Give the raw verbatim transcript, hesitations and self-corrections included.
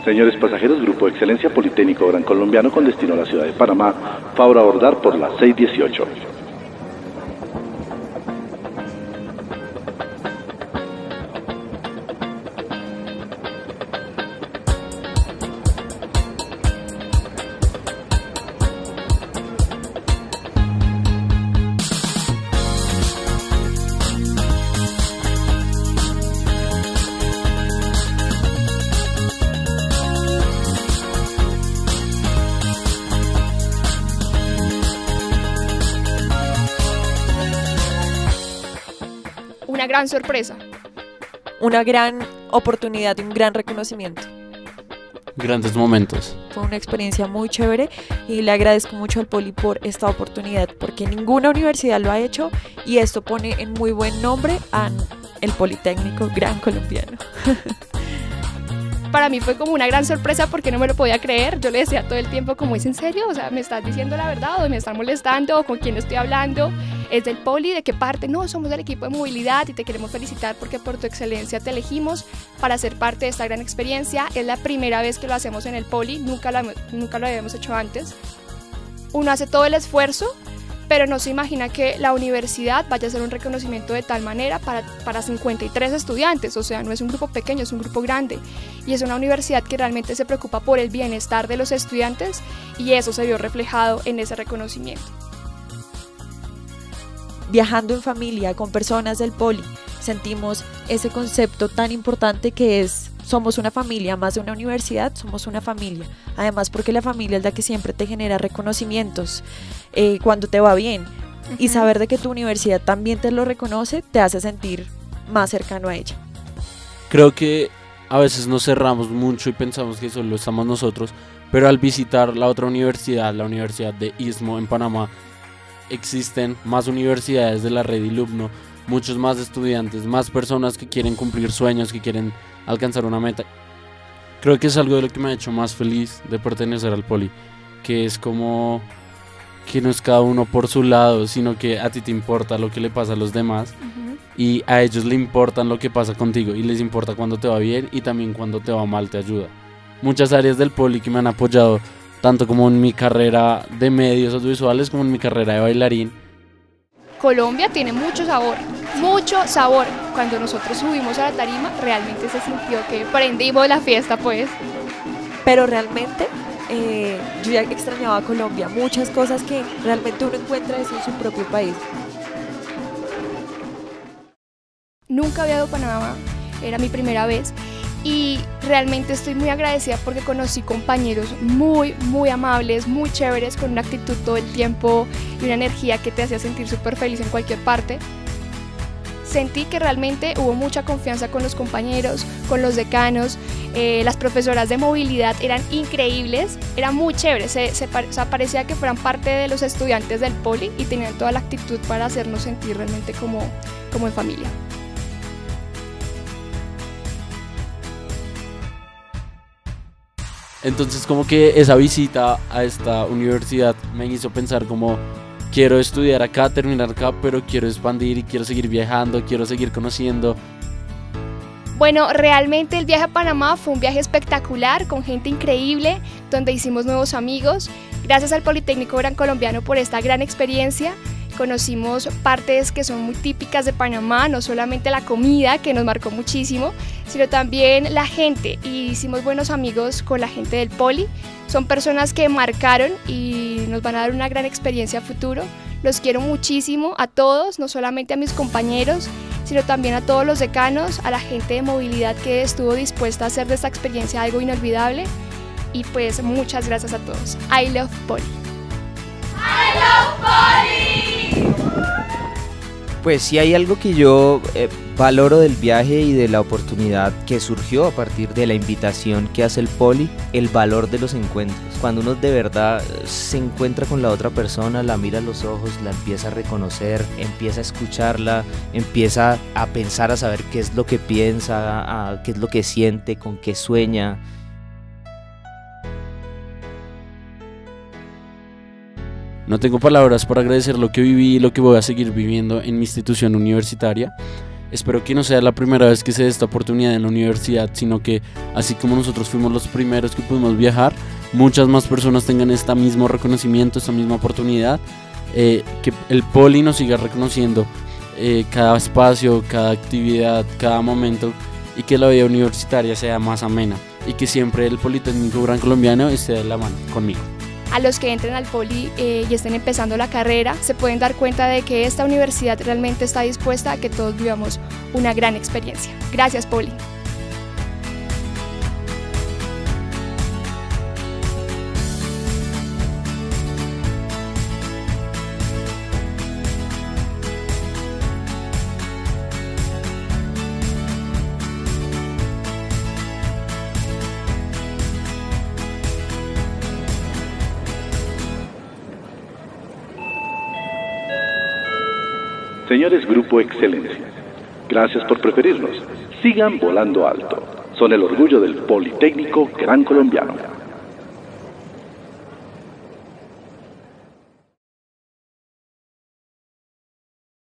Señores pasajeros, Grupo Excelencia Politécnico Gran Colombiano con destino a la ciudad de Panamá, favor abordar por la seis dieciocho. Una gran sorpresa. Una gran oportunidad y un gran reconocimiento. Grandes momentos. Fue una experiencia muy chévere y le agradezco mucho al Poli por esta oportunidad, porque ninguna universidad lo ha hecho y esto pone en muy buen nombre al Politécnico Gran Colombiano. Para mí fue como una gran sorpresa porque no me lo podía creer. Yo le decía todo el tiempo como, ¿es en serio? O sea, ¿me estás diciendo la verdad o me están molestando o con quién estoy hablando? ¿Es del Poli? ¿De qué parte? No, somos del equipo de movilidad y te queremos felicitar porque por tu excelencia te elegimos para ser parte de esta gran experiencia. Es la primera vez que lo hacemos en el Poli, nunca lo, nunca lo habíamos hecho antes. Uno hace todo el esfuerzo, pero no se imagina que la universidad vaya a hacer un reconocimiento de tal manera para, para cincuenta y tres estudiantes, o sea, no es un grupo pequeño, es un grupo grande, y es una universidad que realmente se preocupa por el bienestar de los estudiantes, y eso se vio reflejado en ese reconocimiento. Viajando en familia con personas del Poli, sentimos ese concepto tan importante que es: somos una familia, más de una universidad, somos una familia. Además, porque la familia es la que siempre te genera reconocimientos eh, cuando te va bien. Uh-huh. Y saber de que tu universidad también te lo reconoce, te hace sentir más cercano a ella. Creo que a veces nos cerramos mucho y pensamos que solo estamos nosotros, pero al visitar la otra universidad, la Universidad de Istmo en Panamá, existen más universidades de la red ILUMNO, muchos más estudiantes, más personas que quieren cumplir sueños, que quieren alcanzar una meta. Creo que es algo de lo que me ha hecho más feliz de pertenecer al Poli, que es como que no es cada uno por su lado, sino que a ti te importa lo que le pasa a los demás. Uh-huh. Y a ellos le importan lo que pasa contigo y les importa cuando te va bien y también cuando te va mal te ayuda. Muchas áreas del Poli que me han apoyado, tanto como en mi carrera de medios audiovisuales como en mi carrera de bailarín. Colombia tiene mucho sabor, mucho sabor. Cuando nosotros subimos a la tarima, realmente se sintió que prendimos la fiesta, pues. Pero realmente, eh, yo ya extrañaba a Colombia, muchas cosas que realmente uno encuentra eso en su propio país. Nunca había ido a Panamá, era mi primera vez. Y realmente estoy muy agradecida porque conocí compañeros muy, muy amables, muy chéveres, con una actitud todo el tiempo y una energía que te hacía sentir súper feliz en cualquier parte. Sentí que realmente hubo mucha confianza con los compañeros, con los decanos, eh, las profesoras de movilidad eran increíbles, era muy chévere, se, se, o sea, parecía que fueran parte de los estudiantes del Poli y tenían toda la actitud para hacernos sentir realmente como, como en familia. Entonces como que esa visita a esta universidad me hizo pensar como quiero estudiar acá, terminar acá, pero quiero expandir y quiero seguir viajando, quiero seguir conociendo. Bueno, realmente el viaje a Panamá fue un viaje espectacular, con gente increíble, donde hicimos nuevos amigos. Gracias al Politécnico Gran Colombiano por esta gran experiencia. Conocimos partes que son muy típicas de Panamá, no solamente la comida, que nos marcó muchísimo, sino también la gente, y hicimos buenos amigos con la gente del Poli. Son personas que marcaron y nos van a dar una gran experiencia a futuro. Los quiero muchísimo a todos, no solamente a mis compañeros, sino también a todos los decanos, a la gente de movilidad que estuvo dispuesta a hacer de esta experiencia algo inolvidable. Y pues muchas gracias a todos. I love Poli. I love Poli. Pues sí hay algo que yo eh, valoro del viaje y de la oportunidad que surgió a partir de la invitación que hace el Poli, el valor de los encuentros. Cuando uno de verdad se encuentra con la otra persona, la mira a los ojos, la empieza a reconocer, empieza a escucharla, empieza a pensar, a saber qué es lo que piensa, a qué es lo que siente, con qué sueña. No tengo palabras para agradecer lo que viví y lo que voy a seguir viviendo en mi institución universitaria. Espero que no sea la primera vez que se dé esta oportunidad en la universidad, sino que así como nosotros fuimos los primeros que pudimos viajar, muchas más personas tengan este mismo reconocimiento, esta misma oportunidad, eh, que el Poli nos siga reconociendo eh, cada espacio, cada actividad, cada momento, y que la vida universitaria sea más amena, y que siempre el Politécnico Gran Colombiano esté de la mano conmigo. A los que entren al Poli eh, y estén empezando la carrera, se pueden dar cuenta de que esta universidad realmente está dispuesta a que todos vivamos una gran experiencia. Gracias, Poli. Señores Grupo Excelencia, gracias por preferirnos. Sigan volando alto. Son el orgullo del Politécnico Gran Colombiano.